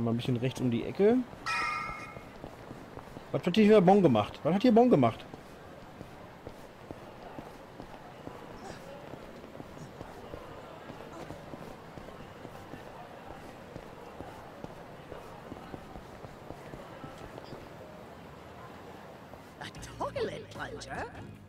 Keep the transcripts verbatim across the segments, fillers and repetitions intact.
Mal ein bisschen rechts um die Ecke. Was hat hier Bon gemacht? Was hat hier Bon gemacht? A toilet plunger?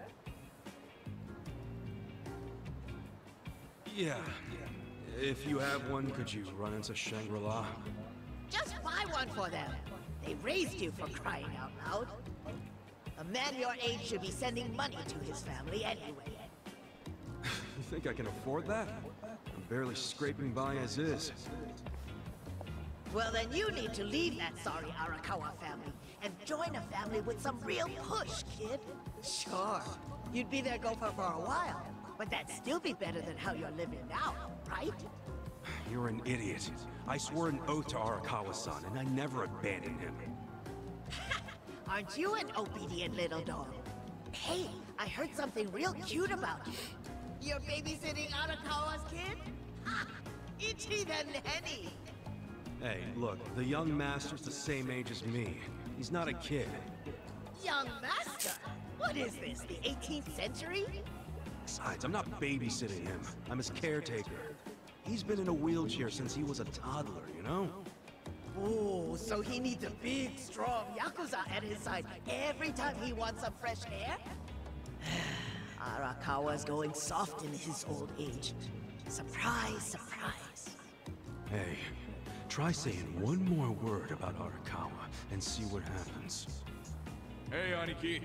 Yeah. If you have one, could you run into Shangri-La? Just buy one for them. They raised you for crying out loud. A man your age should be sending money to his family anyway. You think I can afford that? I'm barely scraping by as is. Well, then you need to leave that sorry Arakawa family and join a family with some real push, kid. Sure, you'd be their gopher for a while, but that'd still be better than how you're living now, right? You're an idiot. I swore an oath to Arakawa-san, and I never abandoned him. Aren't you an obedient little dog? Hey, I heard something real cute about you. You're babysitting Arakawa's kid? Ha! Itchy the nanny! Hey, look, the young master's the same age as me. He's not a kid. Young master? What is this, the eighteenth century? Besides, I'm not babysitting him. I'm his caretaker. He's been in a wheelchair since he was a toddler, you know? Oh, so he needs a big, strong Yakuza at his side every time he wants some fresh air? Arakawa's going soft in his old age. Surprise, surprise. Hey, try saying one more word about Arakawa and see what happens. Hey, Aniki.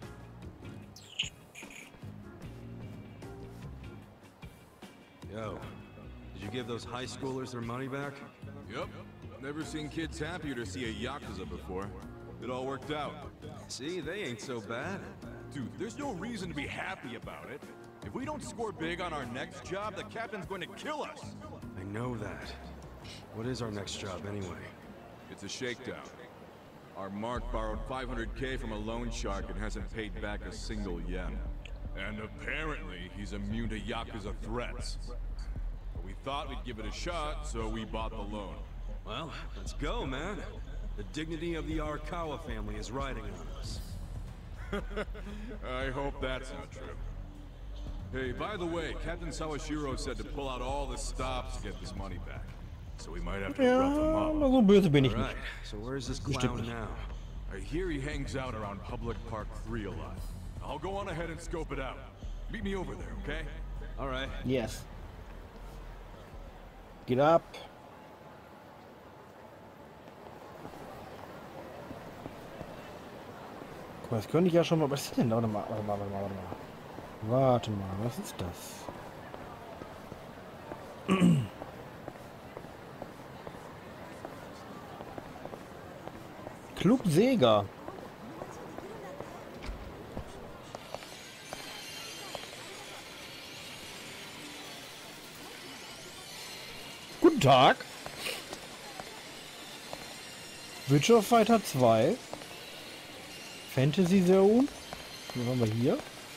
Yo, did you give those high schoolers their money back? Yep. Never seen kids happier to see a Yakuza before. It all worked out. See, they ain't so bad. Dude, there's no reason to be happy about it. If we don't score big on our next job, the captain's going to kill us. I know that. What is our next job, anyway? It's a shakedown. Our Mark borrowed five hundred K from a loan shark and hasn't paid back a single yen. And apparently, he's immune to Yakuza threats. But we thought we'd give it a shot, so we bought the loan. Well, let's go, man. The dignity of the Arakawa family is riding on us. I hope that's not true. Hey, by the way, Captain Sawashiro said to pull out all the stops to get this money back. So we might have to Ja, rough him aber up. so böse bin ich All nicht. right, so where's this Bestimmt clown nicht. now? I hear he hangs out around Public Park three a lot. I'll go on ahead and scope it out. Meet me over there, okay? All right. Yes. Geht ab. Guck mal, das könnte ich ja schon mal... Was ist denn da? Warte mal, warte mal, warte mal, warte mal. Warte mal, was ist das? Club Sega. Guten Tag. Witcher Fighter zwei. Fantasy Zone. Was haben wir hier?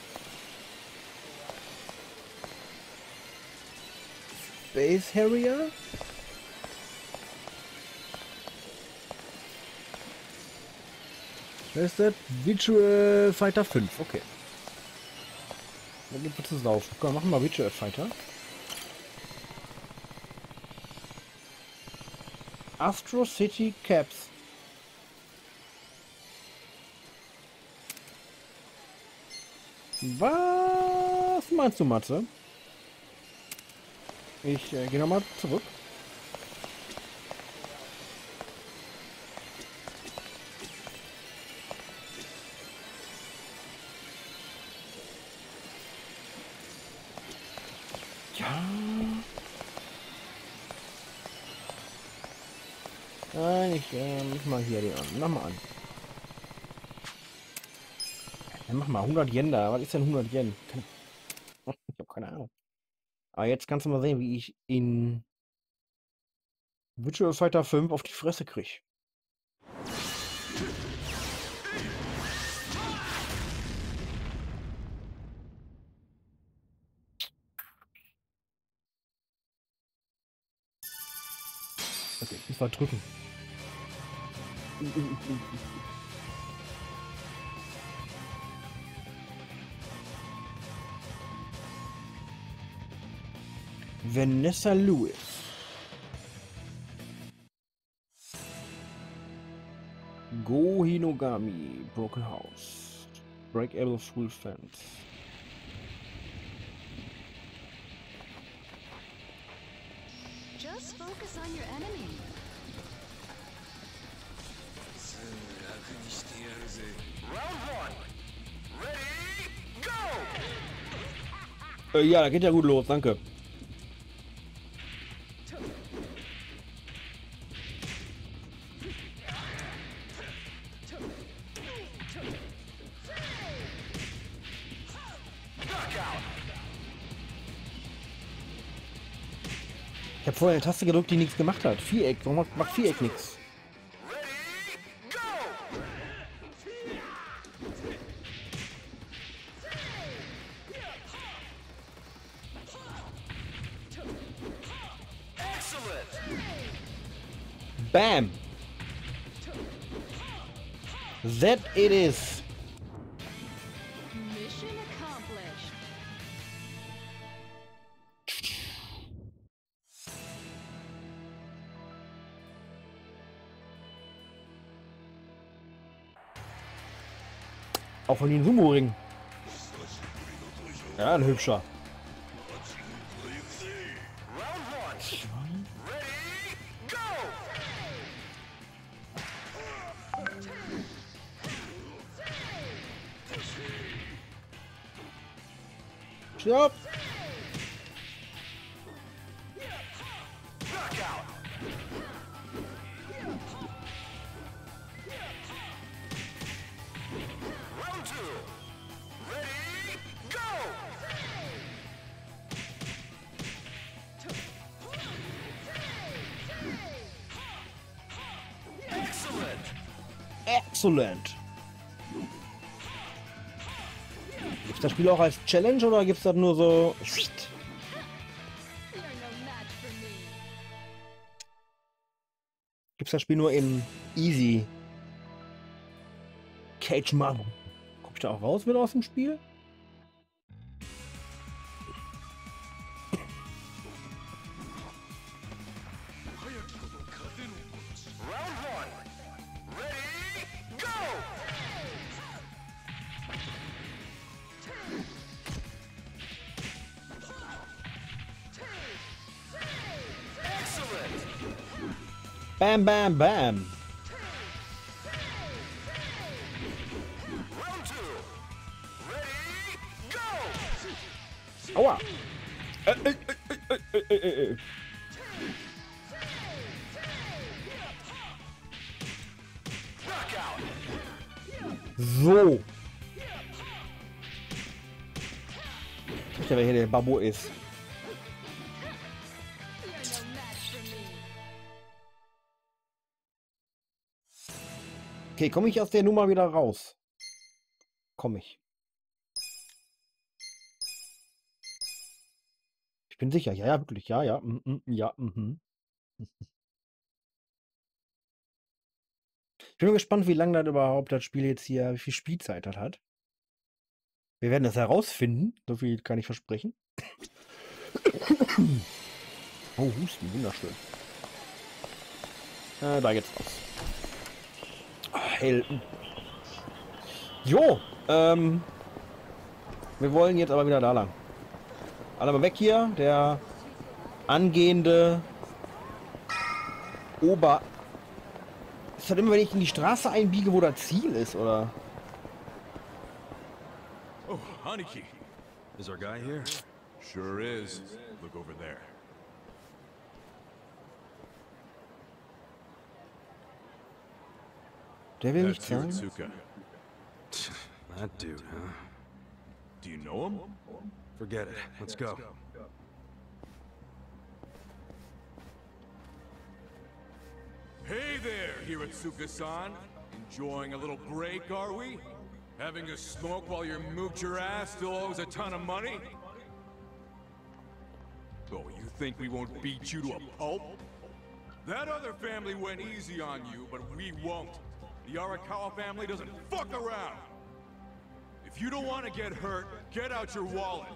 Space Harrier. Wer ist das? Virtual Fighter fünf. Okay. Dann gibt es zu saufen. Komm, machen wir Virtual Fighter. Astro City Caps. Was meinst du, Matze? Ich äh, gehe nochmal zurück. Ja. Nein, ich äh, mach mal hier den an. Mach mal an. Ja, mach mal hundert Yen da. Was ist denn hundert Yen? Keine... Ich habe keine Ahnung. Aber jetzt kannst du mal sehen, wie ich in Virtual Fighter fünf auf die Fresse krieg. Okay, ich muss mal drücken. Vanessa Lewis. Go Hinogami. Broken House. Breakable Full Fence. Just focus on your enemy. Äh, ja, da geht ja gut los, danke. Ich habe vorher eine Taste gedrückt, die nichts gemacht hat. Viereck, warum macht, macht Viereck nichts? Bam! That it is! Mission accomplished. Auch von den Sumo-Ring. Ja, ein hübscher. Stopp! Excellent. Gibt es das Spiel auch als Challenge oder gibt es das nur so? Gibt es das Spiel nur in Easy? Cage Maru. Guck ich da auch raus mit aus dem Spiel? Bam, bam, bam. Aua. Äh, äh, äh, äh, äh, äh. So. Ich weiß ja, wer hier der Babo ist. Okay, komme ich aus der Nummer wieder raus? Komme ich. Ich bin sicher. Ja, ja, wirklich. Ja, ja. Mm, mm, ja, mhm. Ich bin gespannt, wie lange das überhaupt das Spiel jetzt hier, wie viel Spielzeit das hat. Wir werden das herausfinden. So viel kann ich versprechen. Oh, Husten, wunderschön. Äh, da geht's raus. Helden. Jo, ähm, wir wollen jetzt aber wieder da lang. Alle mal weg hier, der angehende Ober... Ist das immer, wenn ich in die Straße einbiege, wo das Ziel ist, oder? Oh, Haniki. Is our guy here? Sure is. Look over there. Der will nicht That's sagen. Hiratsuka. That dude, huh? Do you know him? Forget it. Let's go. Hey there, Hiratsuka-san. Enjoying a little break, are we? Having a smoke while your moocher ass still owes a ton of money? Oh, you think we won't beat you to a pulp? That other family went easy on you, but we won't. The Arakawa family doesn't fuck around. If you don't want to get hurt, get out your wallet.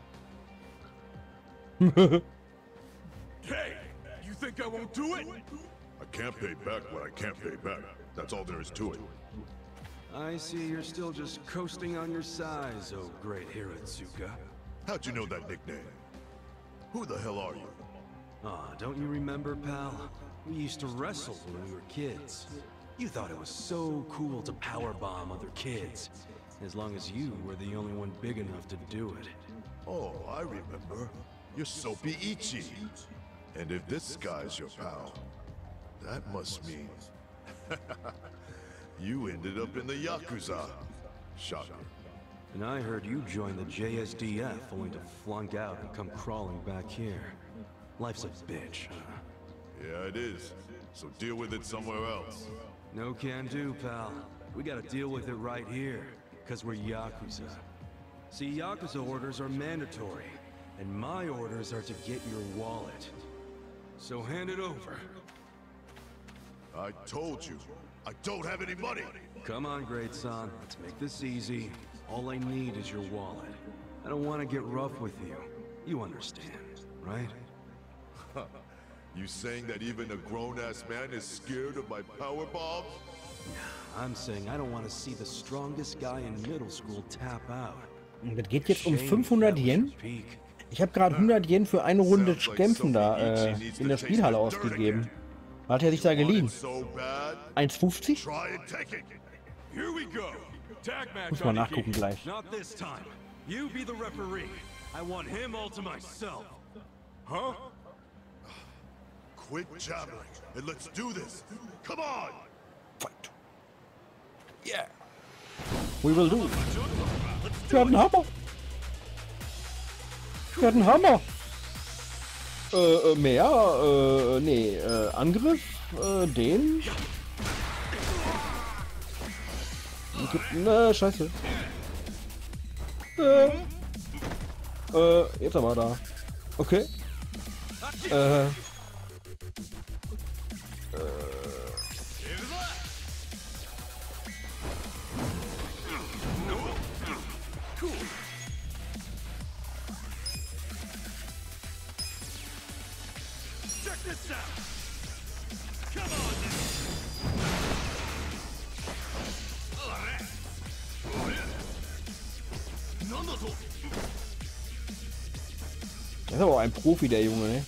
Hey, you think I won't do it? I can't pay back what I can't pay back. That's all there is to it. I see you're still just coasting on your size, oh great Hiratsuka. How'd you know that nickname? Who the hell are you? Ah, don't you remember, pal? We used to wrestle when we were kids. You thought it was so cool to powerbomb other kids, as long as you were the only one big enough to do it. Oh, I remember. You're Soapy Ichi. And if this guy's your pal, that must mean... you ended up in the Yakuza. Shocker. And I heard you joined the J S D F only to flunk out and come crawling back here. Life's a bitch, huh? Yeah, it is. So deal with it somewhere else. No can do, pal. We gotta deal with it right here, because we're Yakuza. See, Yakuza orders are mandatory, and my orders are to get your wallet. So hand it over. I told you, I don't have any money! Come on, great son. Let's make this easy. All I need is your wallet. I don't want to get rough with you. You understand, right? You saying that even a grown-ass man is scared of my power bombs? I'm saying I don't want to see the strongest guy in middle school tap out. Das geht jetzt um fünfhundert Yen. Ich habe gerade hundert Yen für eine Runde Kämpfen da äh, in der Spielhalle ausgegeben. Hat er sich da geliehen? eins fünfzig? Muss mal nachgucken gleich. You be the referee. I want him all to myself. Huh? Quit jabbering and let's do this. Come on. Fight. Yeah. We will do it. Wir haben einen Hammer. Wir haben einen Hammer. Äh, äh, mehr, äh, nee, äh, Angriff, äh, den. Ne, scheiße. Äh, äh, jetzt aber da. Okay. Äh. Das ist aber auch ein Profi, der Junge, ne?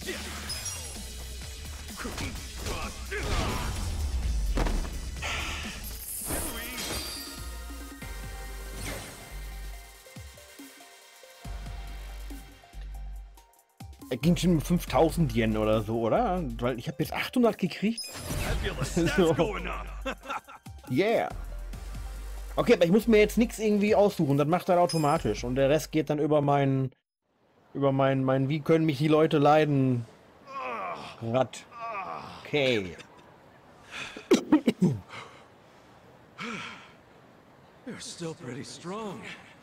Er ging schon mit fünftausend Yen oder so, oder? Weil ich habe jetzt achthundert gekriegt. So. Yeah. Okay, aber ich muss mir jetzt nichts irgendwie aussuchen. Das macht er automatisch. Und der Rest geht dann über meinen... Über mein, mein, wie können mich die Leute leiden? Rad. Okay. You're still pretty strong.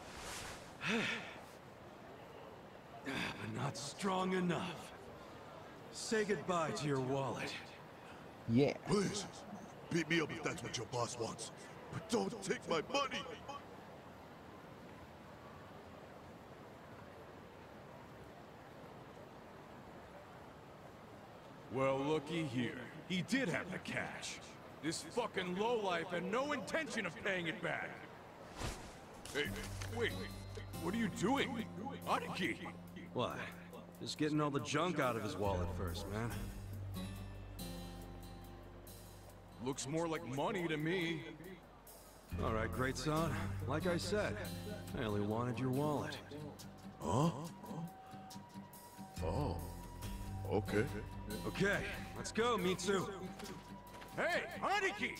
But not strong enough. Say goodbye to your wallet. Yeah. Please, beat me up if that's what your boss wants. But don't take my money! Well, looky here. He did have the cash. This fucking lowlife had no intention of paying it back. Hey, wait. What are you doing? Aniki! What? Just getting all the junk out of his wallet first, man. Looks more like money to me. All right, great son. Like I said, I only wanted your wallet. Huh? Oh. Okay. Okay, let's go, Mitsu. Hey, Aniki!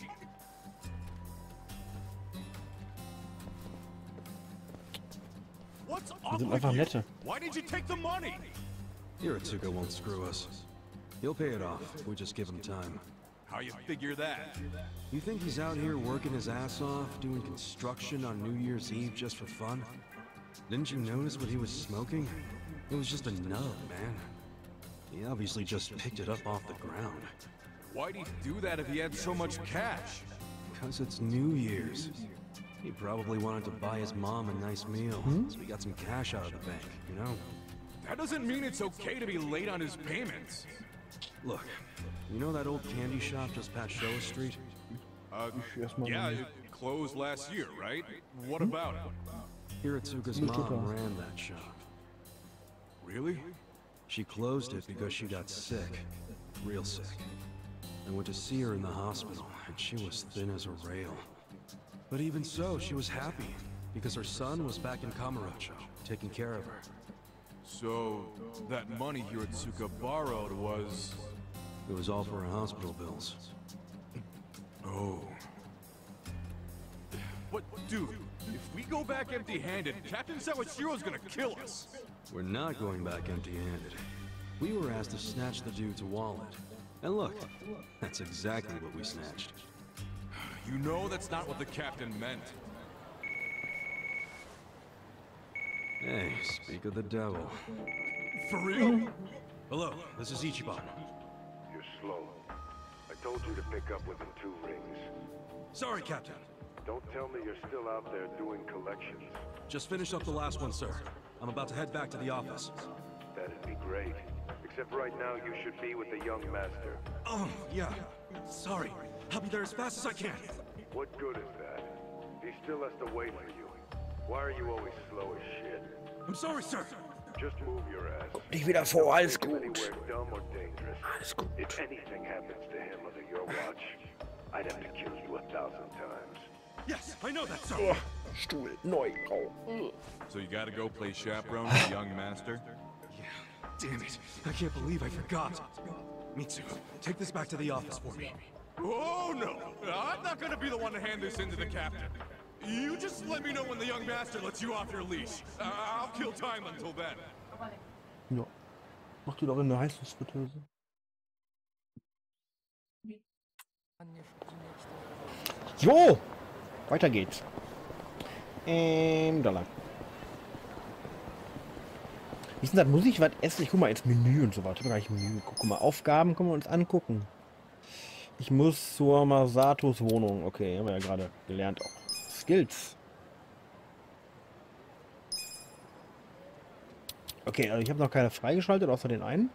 What's up sind with einfach you? nette. Why did you take the money? Hiratsuka won't screw us. He'll pay it off if we just give him time. How you figure that? You think he's out here working his ass off, doing construction on New Year's Eve just for fun? Didn't you notice what he was smoking? It was just a nub, man. He obviously just picked it up off the ground. Why'd he do that if he had so much cash? Because it's New Year's. He probably wanted to buy his mom a nice meal, Hmm? so he got some cash out of the bank, you know? That doesn't mean it's okay to be late on his payments. Look, you know that old candy shop just past Showa Street? Uh, erstmal yeah, meine- it closed last year, right? What about it? Hiratsuka's Hier steht mom er. ran that shop. Really? She closed it because she got sick. Real sick. I went to see her in the hospital, and she was thin as a rail. But even so, she was happy, because her son was back in Kamurocho, taking care of her. So, that money Hiratsuka borrowed was... It was all for her hospital bills. Oh. But, dude, if we go back empty-handed, Captain Sawashiro's gonna kill us! We're not going back empty-handed. We were asked to snatch the dude's wallet. And look, that's exactly what we snatched. You know that's not what the captain meant. Hey, speak of the devil. For real? Hello, this is Ichiban. You're slow. I told you to pick up within two rings. Sorry, Captain. Don't tell me you're still out there doing collections. Just finished up the last one, sir. I'm about to head back to the office. That'd be great. Except right now you should be with the young master. Oh, yeah. Sorry. I'll be there as fast as I can. What good is that? He still has to wait for you. Why are you always slow as shit? I'm sorry, sir. Just move your ass. Dich wieder vor, alles Take him gut. anywhere dumb or dangerous. Alles gut. If anything happens to him under your watch, I'd have to kill you a thousand times. Yes, I know that, sir. Oh, Stuhl, neu, grau. Ugh. So you gotta go play chaperone to the young master? Yeah, damn it. I can't believe I forgot. Mitsu, take this back to the office for me. Oh, no! I'm not gonna be the one to hand this in to the captain. You just let me know when the young master lets you off your leash. Uh, I'll kill time until then. Ja. Mach die doch in eine Heißluftfritteuse. So! Weiter geht's. Ähm, da lang. Wie ist denn das? Muss ich was essen? Ich guck mal ins Menü und so weiter. Ich hab gar nicht Menü. Guck mal, Aufgaben können wir uns angucken. Ich muss zur Masatos Wohnung. Okay, haben wir ja gerade gelernt auch. Skills. Okay, also ich habe noch keine freigeschaltet, außer den einen.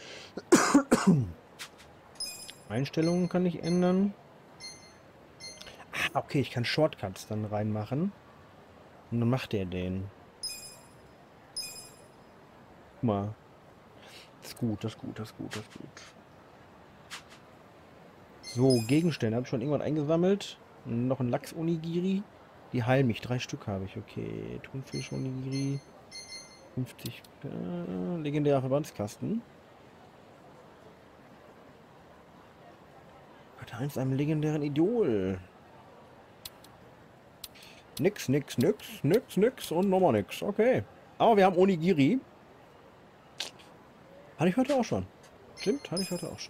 Einstellungen kann ich ändern. Ah, okay, ich kann Shortcuts dann reinmachen. Und dann macht er den. Guck mal. Das ist gut, das ist gut, das ist gut, das ist gut. So, Gegenstände. Habe ich schon irgendwann eingesammelt. Noch ein Lachs-Onigiri. Die heilen mich. Drei Stück habe ich. Okay. Thunfisch-Onigiri. fünfzig. Äh, legendärer Verbandskasten. Hat eins einem legendären Idol. Nix, nix, nix, nix, nix und nochmal nix. Okay. Aber wir haben Onigiri. Hatte ich heute auch schon. Stimmt, hatte ich heute auch schon.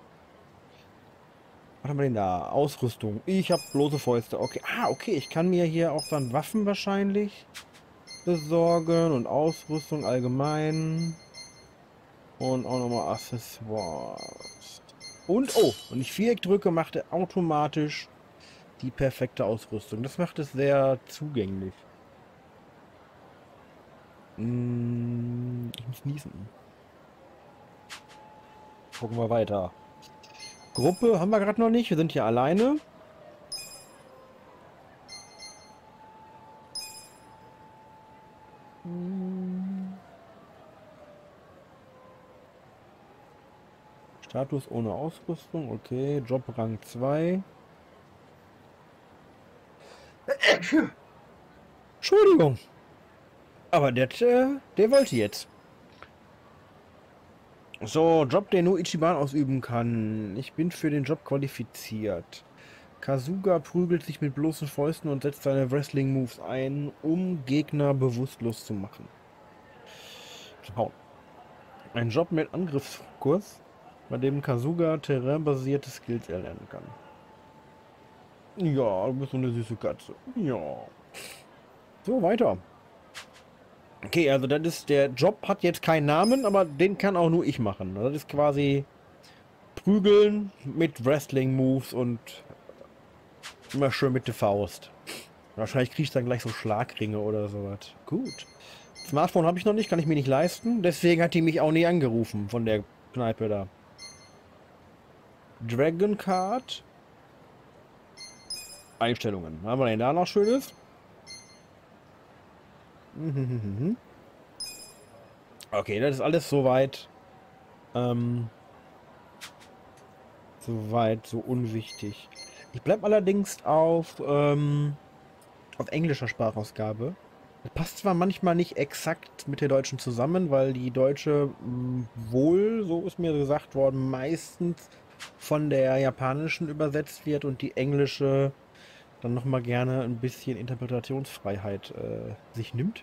Was haben wir denn da? Ausrüstung. Ich habe bloße Fäuste. Okay. Ah, okay. Ich kann mir hier auch dann Waffen wahrscheinlich besorgen und Ausrüstung allgemein. Und auch nochmal Accessoires. Und, oh, wenn ich Viereck drücke, macht er automatisch die perfekte Ausrüstung. Das macht es sehr zugänglich. Hm, ich muss niesen. Gucken wir weiter. Gruppe haben wir gerade noch nicht. Wir sind hier alleine. Status ohne Ausrüstung. Okay. Job Rang zwei. Entschuldigung. Aber der, äh, der wollte jetzt. So, Job, den nur Ichiban ausüben kann. Ich bin für den Job qualifiziert. Kasuga prügelt sich mit bloßen Fäusten und setzt seine Wrestling-Moves ein, um Gegner bewusstlos zu machen. So. Ein Job mit Angriffskurs, bei dem Kasuga terrainbasierte Skills erlernen kann. Ja, du bist so eine süße Katze. Ja. So, weiter. Okay, also das ist, der Job hat jetzt keinen Namen, aber den kann auch nur ich machen. Das ist quasi Prügeln mit Wrestling-Moves und Immer schön mit der Faust. Wahrscheinlich kriege ich dann gleich so Schlagringe oder sowas. Gut. Smartphone habe ich noch nicht, kann ich mir nicht leisten. Deswegen hat die mich auch nie angerufen von der Kneipe da. Dragon Card. Einstellungen. Was haben wir denn da noch Schönes? Okay, das ist alles soweit. Ähm, soweit so unwichtig. Ich bleibe allerdings auf, ähm, auf englischer Sprachausgabe. Das passt zwar manchmal nicht exakt mit der deutschen zusammen, weil die deutsche mh, wohl, so ist mir gesagt worden, meistens von der japanischen übersetzt wird und die englische dann nochmal gerne ein bisschen Interpretationsfreiheit äh, sich nimmt.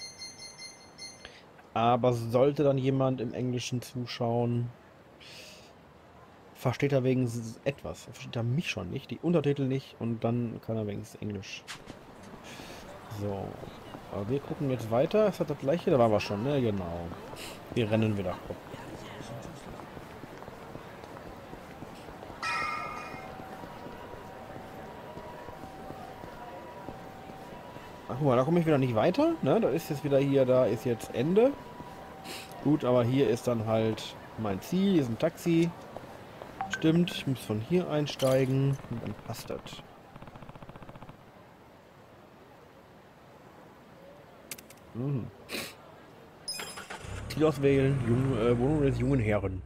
Aber sollte dann jemand im Englischen zuschauen, versteht er wenigstens etwas. Versteht er mich schon nicht, die Untertitel nicht und dann kann er wenigstens Englisch. So, aber wir gucken jetzt weiter. Ist das das gleiche? Da waren wir schon, ne? Genau. Wir rennen wieder. Ach, guck mal, da komme ich wieder nicht weiter. Ne? Da ist jetzt wieder hier, da ist jetzt Ende. Gut, aber hier ist dann halt mein Ziel. Hier ist ein Taxi. Stimmt, ich muss von hier einsteigen. Und dann passt das. Mhm. Ziel auswählen. Jung, äh, Wohnung des jungen Herren.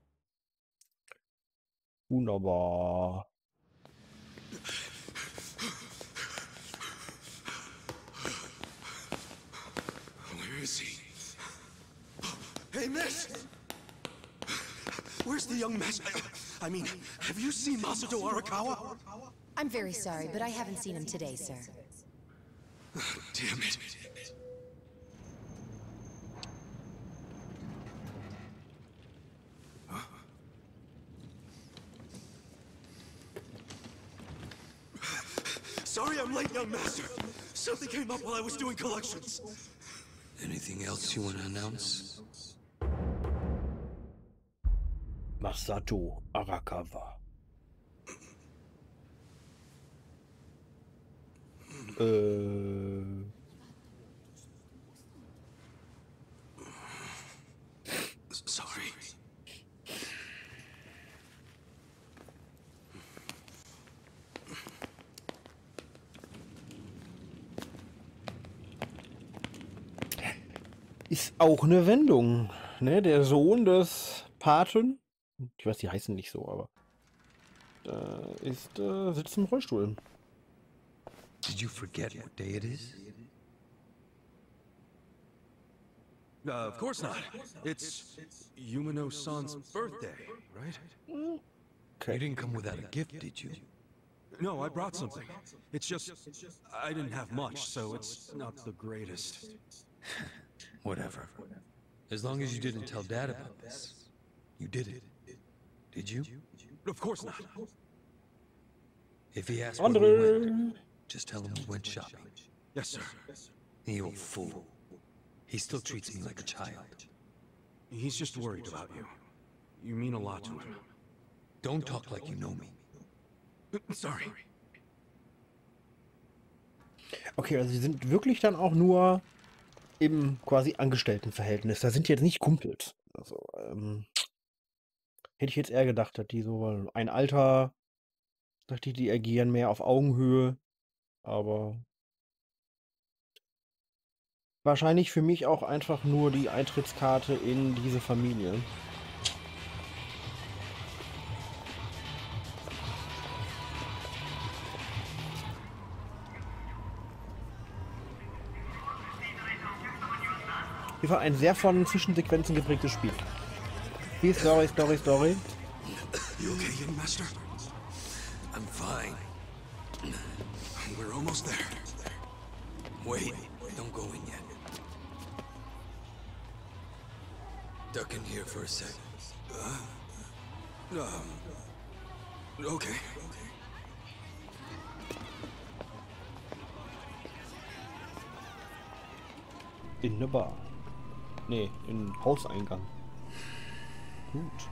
Wunderbar. Hey, miss! Where's the young master? I mean, have you seen Masato Arakawa? I'm very sorry, but I haven't seen him today, sir. Damn it. Huh? Sorry I'm late, young master. Something came up while I was doing collections. Anything else you want to announce? Masato Arakawa. Äh. Sorry. Ist auch eine Wendung, ne? Der Sohn des Paten, ich weiß, die heißen nicht so, aber äh, ist äh, sitzt im Rollstuhl. Did you forget what day it is? Uh, of course not. It's Yumino-san's birthday, right? Okay. You didn't come without a gift, did you? No, I brought something. It's just, I didn't have much, so it's not the greatest. Whatever. As long as you didn't tell Dad about this. You did it. Did you? Of course not. If he asks where we went, just tell him we went shopping. Yes, sir. The old fool. He still treats me like a child. He's just worried about you. You mean a lot to him. Don't talk like you know me. Sorry. Okay, also sie sind wirklich dann auch nur im quasi Angestelltenverhältnis. Da sind die jetzt nicht Kumpels. Also, ähm, hätte ich jetzt eher gedacht, dass die so ein Alter, dachte ich, die agieren mehr auf Augenhöhe. Aber wahrscheinlich für mich auch einfach nur die Eintrittskarte in diese Familie. Hier war ein sehr von Zwischensequenzen geprägtes Spiel. Viel Story, Story, Story. You okay, young master? I'm fine. We're almost there. Wait, don't go in yet. Duck in here for a sec. Uh, um, okay. In der Bar. Nee, im Hauseingang. Gut.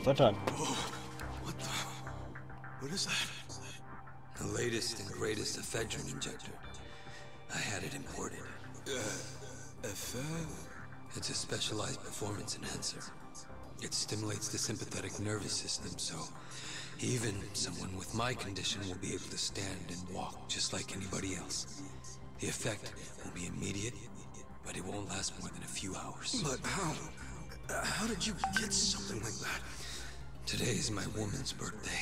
Was dann? What the? What is that? The latest and greatest ephedrine injector. I had it imported. Uh, Ephed? It's a specialized performance enhancer. It stimulates the sympathetic nervous system, so even someone with my condition will be able to stand and walk just like anybody else. The effect will be immediate, but it won't last more than a few hours. But how? Uh, how did you get something like that? Today is my woman's birthday.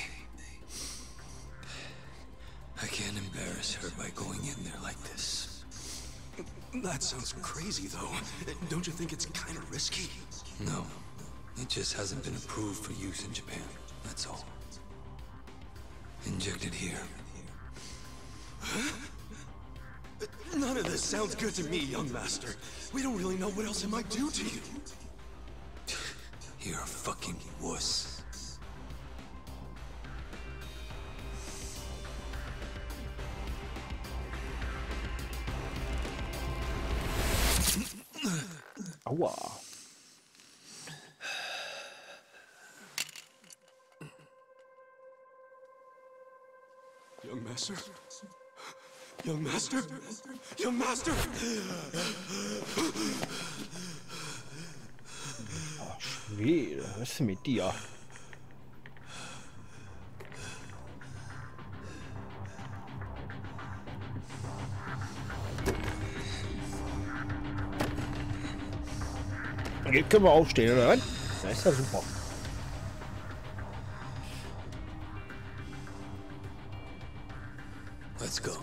I can't embarrass her by going in there like this. That sounds crazy, though. Don't you think it's kind of risky? No. It just hasn't been approved for use in Japan. That's all. Inject it here. Huh? None of this sounds good to me, young master. We don't really know what else it might do to you. You're a fucking wuss. Aua. Young master? Young master? Young master? Oh, Schwede, was ist denn mit dir? Jetzt können wir aufstehen, oder was? Das ist ja super. Let's go.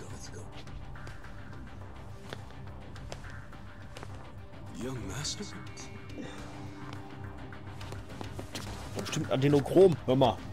Young master? Bestimmt Adenochrom, hör mal.